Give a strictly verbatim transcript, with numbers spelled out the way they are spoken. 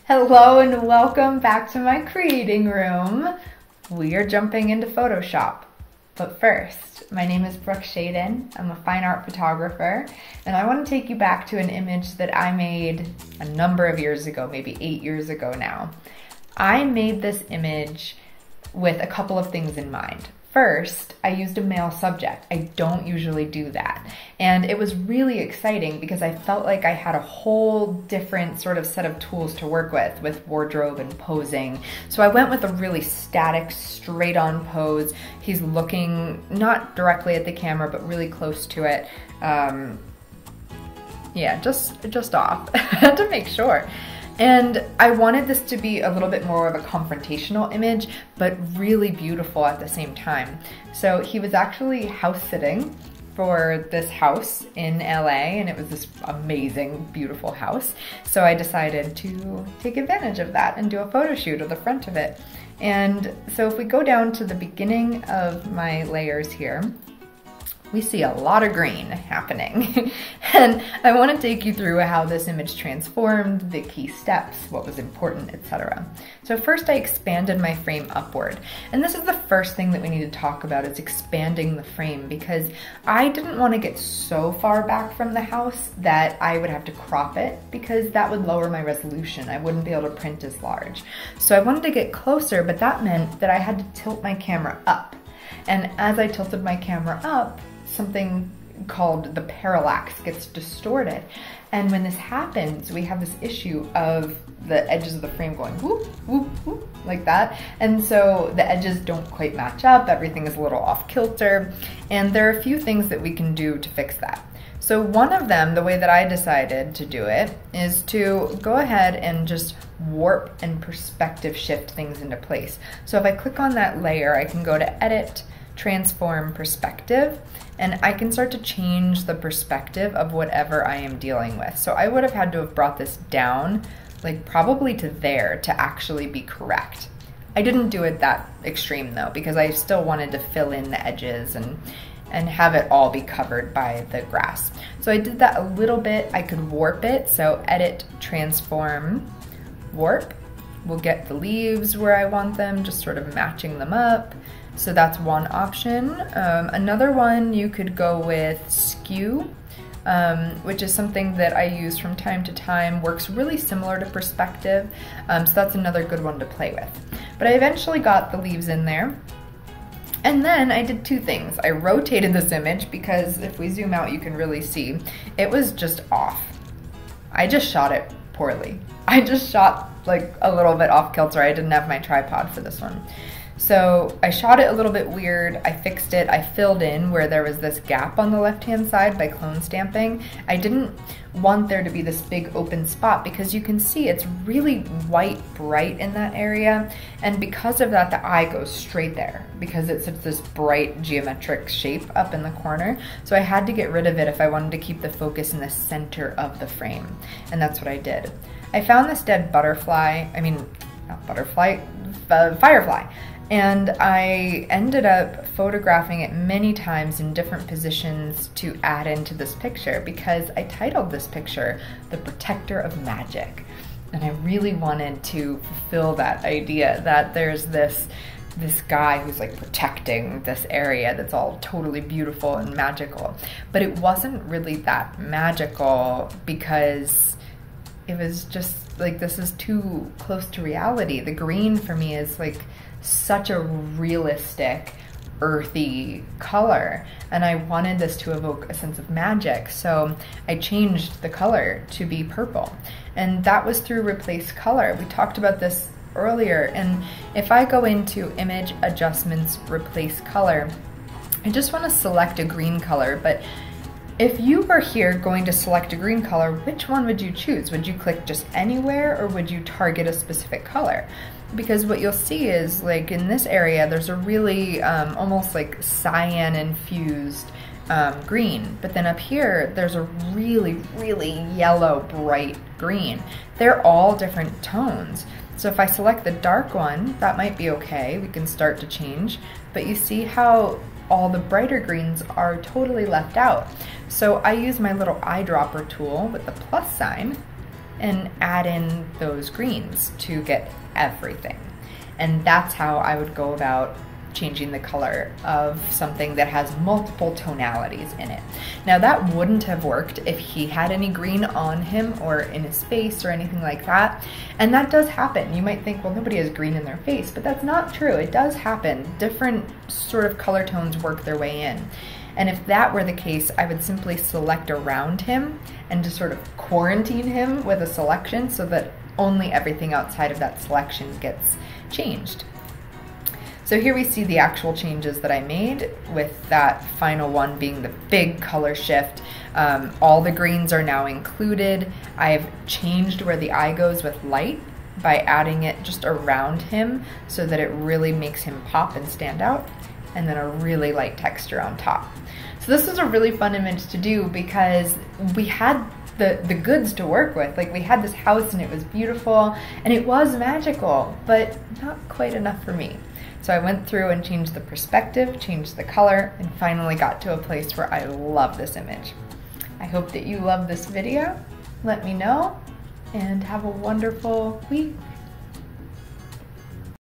Hello and welcome back to my creating room. We are jumping into Photoshop. But first, my name is Brooke Shaden. I'm a fine art photographer, and I want to take you back to an image that I made a number of years ago, maybe eight years ago now. I made this image with a couple of things in mind. First, I used a male subject. I don't usually do that. And it was really exciting because I felt like I had a whole different sort of set of tools to work with, with wardrobe and posing. So I went with a really static, straight on pose. He's looking not directly at the camera, but really close to it. Um, yeah, just, just off to make sure. And I wanted this to be a little bit more of a confrontational image, but really beautiful at the same time. So he was actually house sitting for this house in L A, and it was this amazing, beautiful house. So I decided to take advantage of that and do a photo shoot of the front of it. And so if we go down to the beginning of my layers here, we see a lot of green happening. And I want to take you through how this image transformed, the key steps, what was important, et cetera. So first I expanded my frame upward. And this is the first thing that we need to talk about, is expanding the frame, because I didn't want to get so far back from the house that I would have to crop it, because that would lower my resolution. I wouldn't be able to print as large. So I wanted to get closer, but that meant that I had to tilt my camera up. And as I tilted my camera up, something called the parallax gets distorted. And when this happens, we have this issue of the edges of the frame going whoop, whoop, whoop, like that. And so the edges don't quite match up, everything is a little off kilter, and there are a few things that we can do to fix that. So one of them, the way that I decided to do it, is to go ahead and just warp and perspective shift things into place. So if I click on that layer, I can go to Edit, Transform, Perspective, and I can start to change the perspective of whatever I am dealing with. So I would have had to have brought this down, like probably to there, to actually be correct. I didn't do it that extreme though, because I still wanted to fill in the edges and and have it all be covered by the grass. So I did that a little bit. I could warp it, so Edit, Transform, Warp. We'll get the leaves where I want them, just sort of matching them up. So that's one option. Um, another one, you could go with Skew, um, which is something that I use from time to time, works really similar to perspective. Um, so that's another good one to play with. But I eventually got the leaves in there. And then I did two things. I rotated this image because if we zoom out, you can really see it was just off. I just shot it poorly. I just shot like a little bit off kilter. I didn't have my tripod for this one. So I shot it a little bit weird. I fixed it. I filled in where there was this gap on the left-hand side by clone stamping. I didn't want there to be this big open spot because you can see it's really white bright in that area. And because of that, the eye goes straight there because it's this bright geometric shape up in the corner. So I had to get rid of it if I wanted to keep the focus in the center of the frame. And that's what I did. I found this dead butterfly, I mean, not butterfly, uh, firefly. And I ended up photographing it many times in different positions to add into this picture because I titled this picture, The Protector of Magic. And I really wanted to fulfill that idea that there's this this guy who's like protecting this area that's all totally beautiful and magical. But it wasn't really that magical because it was just like, this is too close to reality. The green for me is like such a realistic, earthy color, and I wanted this to evoke a sense of magic, so I changed the color to be purple, and that was through Replace Color. We talked about this earlier, and if I go into Image Adjustments, Replace Color, I just want to select a green color, but if you were here going to select a green color, which one would you choose? Would you click just anywhere, or would you target a specific color? Because what you'll see is, like in this area, there's a really um, almost like cyan infused um, green, but then up here, there's a really, really yellow bright green. They're all different tones. So if I select the dark one, that might be okay. We can start to change, but you see how all the brighter greens are totally left out. So I use my little eyedropper tool with the plus sign, and add in those greens to get everything. And that's how I would go about changing the color of something that has multiple tonalities in it. Now that wouldn't have worked if he had any green on him or in his face or anything like that. And that does happen. You might think, well, nobody has green in their face, but that's not true. It does happen. Different sort of color tones work their way in. And if that were the case, I would simply select around him and just sort of quarantine him with a selection so that only everything outside of that selection gets changed. So here we see the actual changes that I made, with that final one being the big color shift. Um, all the greens are now included. I've changed where the eye goes with light by adding it just around him so that it really makes him pop and stand out, and then a really light texture on top. So this was a really fun image to do because we had the, the goods to work with. Like, we had this house and it was beautiful and it was magical, but not quite enough for me. So I went through and changed the perspective, changed the color, and finally got to a place where I love this image. I hope that you love this video. Let me know, and have a wonderful week.